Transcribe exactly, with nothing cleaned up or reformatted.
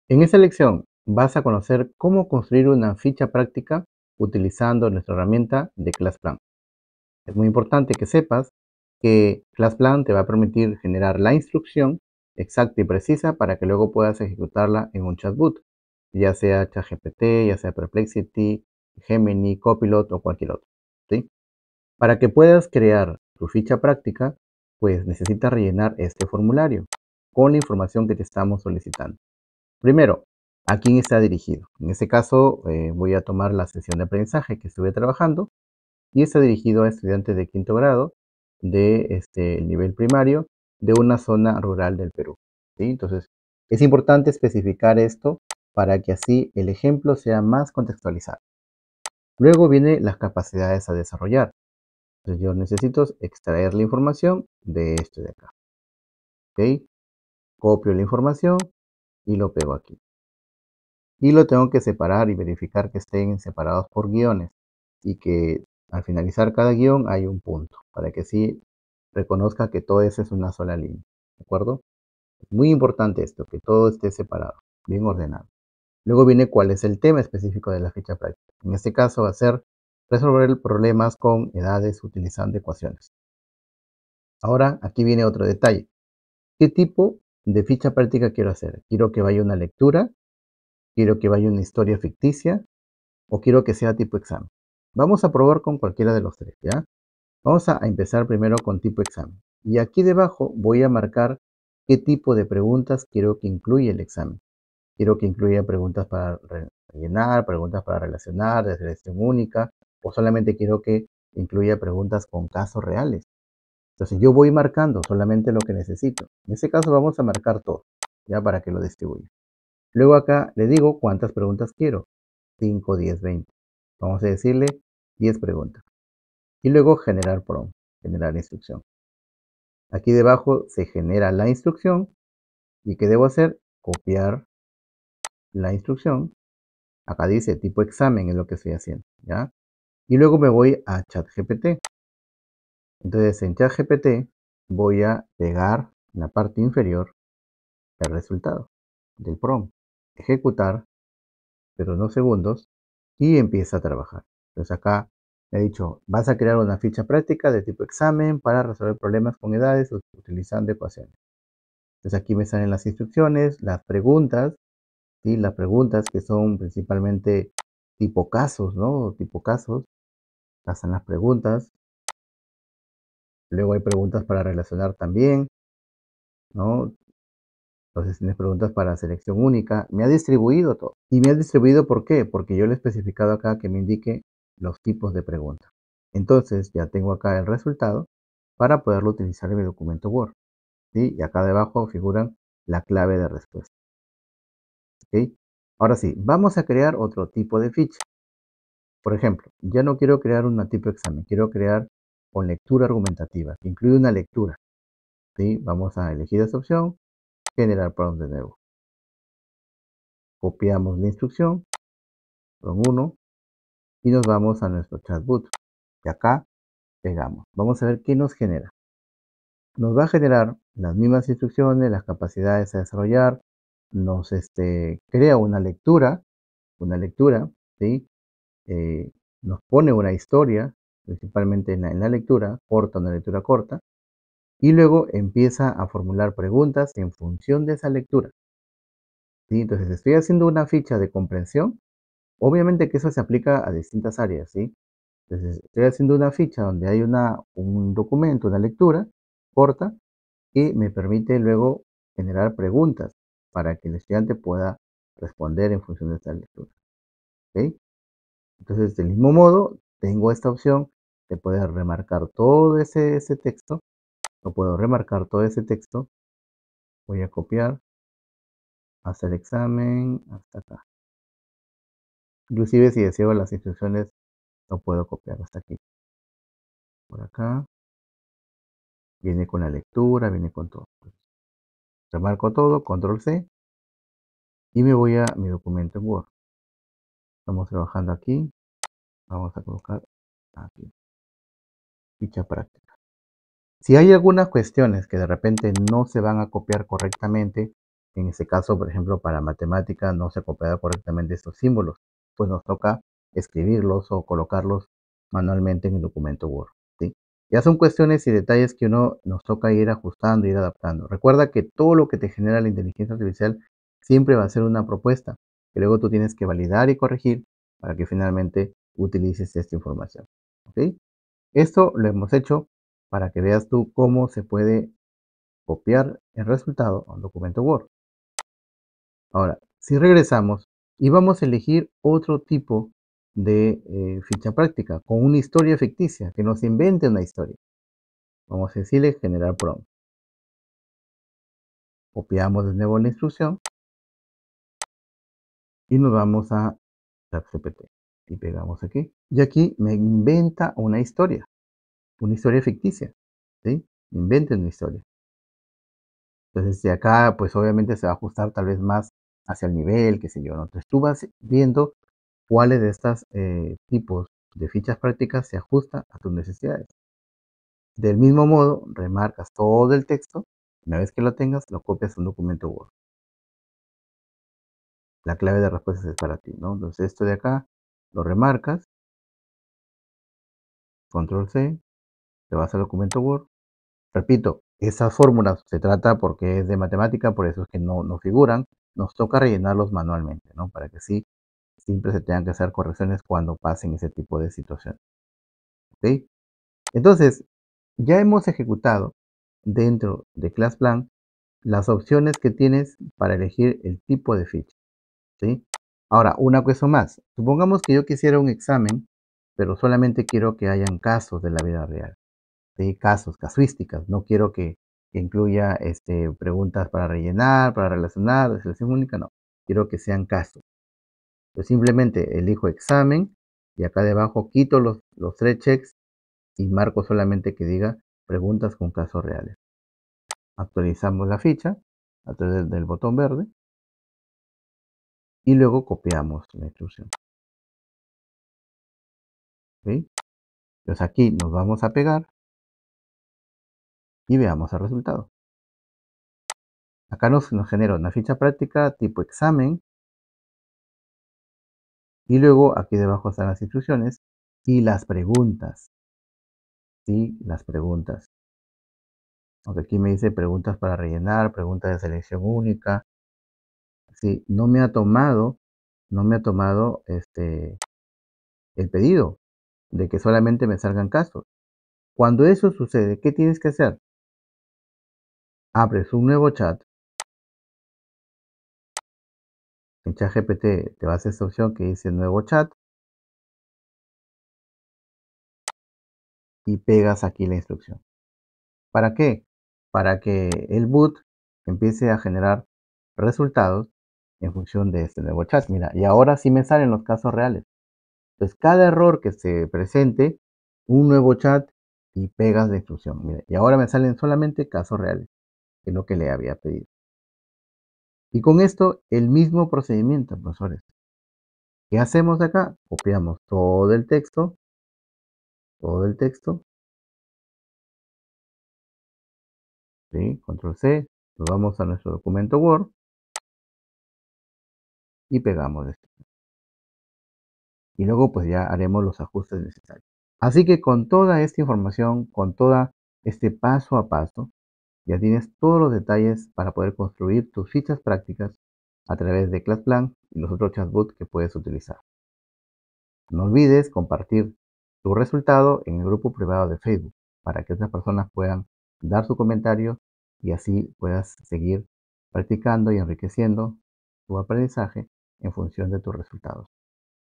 En esta lección vas a conocer cómo construir una ficha práctica utilizando nuestra herramienta de ClassPlan. Es muy importante que sepas que ClassPlan te va a permitir generar la instrucción exacta y precisa para que luego puedas ejecutarla en un chatbot, ya sea ChatGPT, ya sea Perplexity, Gemini, Copilot o cualquier otro, ¿sí? Para que puedas crear tu ficha práctica, pues necesitas rellenar este formulario con la información que te estamos solicitando. Primero, ¿a quién está dirigido? En este caso, eh, voy a tomar la sesión de aprendizaje que estuve trabajando y está dirigido a estudiantes de quinto grado de este nivel primario de una zona rural del Perú, ¿sí? Entonces, es importante especificar esto para que así el ejemplo sea más contextualizado. Luego vienen las capacidades a desarrollar. Entonces, yo necesito extraer la información de esto de acá, ¿ok? Copio la información y lo pego aquí. Y lo tengo que separar y verificar que estén separados por guiones y que al finalizar cada guión hay un punto para que así reconozca que todo eso es una sola línea, ¿de acuerdo? Es muy importante esto, que todo esté separado, bien ordenado. Luego viene cuál es el tema específico de la ficha práctica. En este caso va a ser resolver problemas con edades utilizando ecuaciones. Ahora aquí viene otro detalle. ¿Qué tipo de ficha práctica quiero hacer? ¿Quiero que vaya una lectura? ¿Quiero que vaya una historia ficticia? ¿O quiero que sea tipo examen? Vamos a probar con cualquiera de los tres, ¿ya? Vamos a empezar primero con tipo examen. Y aquí debajo voy a marcar qué tipo de preguntas quiero que incluya el examen. Quiero que incluya preguntas para rellenar, preguntas para relacionar, de selección única, o solamente quiero que incluya preguntas con casos reales. Entonces yo voy marcando solamente lo que necesito. En este caso vamos a marcar todo, ya para que lo distribuya. Luego acá le digo cuántas preguntas quiero. cinco, diez, veinte. Vamos a decirle diez preguntas. Y luego generar prompt, generar instrucción. Aquí debajo se genera la instrucción. ¿Y qué debo hacer? Copiar la instrucción. Acá dice tipo examen es lo que estoy haciendo, ¿ya? Y luego me voy a ChatGPT. Entonces en ChatGPT voy a pegar en la parte inferior el resultado del prompt. Ejecutar, pero unos segundos, y empieza a trabajar. Entonces acá me ha dicho, vas a crear una ficha práctica de tipo examen para resolver problemas con edades utilizando ecuaciones. Entonces aquí me salen las instrucciones, las preguntas, ¿sí? Las preguntas que son principalmente tipo casos, ¿no? Tipo casos, hacen las preguntas. Luego hay preguntas para relacionar también, ¿no? Entonces tienes preguntas para selección única. Me ha distribuido todo. ¿Y me ha distribuido por qué? Porque yo le he especificado acá que me indique los tipos de preguntas. Entonces ya tengo acá el resultado para poderlo utilizar en mi documento Word, ¿sí? Y acá debajo figuran la clave de respuesta, ¿ok? Ahora sí, vamos a crear otro tipo de ficha. Por ejemplo, ya no quiero crear una tipo examen, quiero crear con lectura argumentativa, que incluye una lectura, ¿sí? Vamos a elegir esta opción, generar prompt de nuevo. Copiamos la instrucción, prompt uno, y nos vamos a nuestro chatbot. Y acá pegamos. Vamos a ver qué nos genera. Nos va a generar las mismas instrucciones, las capacidades a desarrollar, nos este, crea una lectura, una lectura, ¿sí? Eh, nos pone una historia, principalmente en la, en la lectura, corta, una lectura corta, y luego empieza a formular preguntas en función de esa lectura, ¿sí? Entonces, estoy haciendo una ficha de comprensión, obviamente que eso se aplica a distintas áreas, ¿sí? Entonces, estoy haciendo una ficha donde hay una, un documento, una lectura corta, que me permite luego generar preguntas para que el estudiante pueda responder en función de esta lectura, ¿ok? Entonces, del mismo modo, tengo esta opción de poder remarcar todo ese, ese texto, lo puedo remarcar todo ese texto, voy a copiar hasta el examen, hasta acá. Inclusive si deseo las instrucciones, lo puedo copiar hasta aquí. Por acá, viene con la lectura, viene con todo. Remarco todo, control C, y me voy a mi documento en Word. Estamos trabajando aquí, vamos a colocar aquí, ficha práctica. Si hay algunas cuestiones que de repente no se van a copiar correctamente, En ese caso, por ejemplo, para matemática no se acoplaba correctamente estos símbolos, pues nos toca escribirlos o colocarlos manualmente en el documento Word, ¿sí? Ya son cuestiones y detalles que uno nos toca ir ajustando, ir adaptando. Recuerda que todo lo que te genera la inteligencia artificial siempre va a ser una propuesta, que luego tú tienes que validar y corregir para que finalmente utilices esta información, ¿ok? Esto lo hemos hecho para que veas tú cómo se puede copiar el resultado a un documento Word. Ahora, si regresamos y vamos a elegir otro tipo de eh, ficha práctica con una historia ficticia, que nos invente una historia. Vamos a decirle generar prompt. Copiamos de nuevo la instrucción y nos vamos a ChatGPT y pegamos aquí. Y aquí me inventa una historia, una historia ficticia, ¿sí? Me inventa una historia. Entonces, de acá, pues obviamente se va a ajustar tal vez más hacia el nivel, qué sé yo, ¿no? Entonces tú vas viendo cuáles de estos eh, tipos de fichas prácticas se ajusta a tus necesidades. Del mismo modo, remarcas todo el texto. Una vez que lo tengas, lo copias a un documento Word. La clave de respuestas es para ti, ¿no? Entonces esto de acá, lo remarcas, control C, te vas al documento Word. Repito, esas fórmulas se trata porque es de matemática, por eso es que no, no figuran. Nos toca rellenarlos manualmente, ¿no? Para que sí, siempre se tengan que hacer correcciones cuando pasen ese tipo de situaciones. ¿Ok? Entonces, ya hemos ejecutado dentro de ClassPlan las opciones que tienes para elegir el tipo de ficha, ¿sí? Ahora, una cosa más. Supongamos que yo quisiera un examen, pero solamente quiero que hayan casos de la vida real, ¿sí? Casos, casuísticas. No quiero que, que incluya este, preguntas para rellenar, para relacionar, de selección única, no. Quiero que sean casos. Yo simplemente elijo examen y acá debajo quito los, los tres checks y marco solamente que diga preguntas con casos reales. Actualizamos la ficha a través del botón verde y luego copiamos la instrucción. ¿Ok? Entonces aquí nos vamos a pegar y veamos el resultado. Acá nos, nos genera una ficha práctica tipo examen y luego aquí debajo están las instrucciones y las preguntas. ¿Sí? Las preguntas. Aunque aquí me dice preguntas para rellenar, preguntas de selección única. Sí, no me ha tomado, no me ha tomado este, el pedido de que solamente me salgan casos. Cuando eso sucede, ¿qué tienes que hacer? Abres un nuevo chat. En ChatGPT te vas a esta opción que dice nuevo chat y pegas aquí la instrucción. ¿Para qué? Para que el boot empiece a generar resultados en función de este nuevo chat. Mira, y ahora sí me salen los casos reales. Entonces, cada error que se presente, un nuevo chat y pegas la instrucción. Mira, y ahora me salen solamente casos reales, que es lo que le había pedido. Y con esto, el mismo procedimiento, profesores. ¿Qué hacemos acá? Copiamos todo el texto, todo el texto, ¿sí? Control C, nos vamos a nuestro documento Word y pegamos esto. Y luego pues ya haremos los ajustes necesarios. Así que con toda esta información, con todo este paso a paso, ya tienes todos los detalles para poder construir tus fichas prácticas a través de ClassPlan y los otros chatbots que puedes utilizar. No olvides compartir tu resultado en el grupo privado de Facebook para que otras personas puedan dar su comentario y así puedas seguir practicando y enriqueciendo tu aprendizaje en función de tus resultados.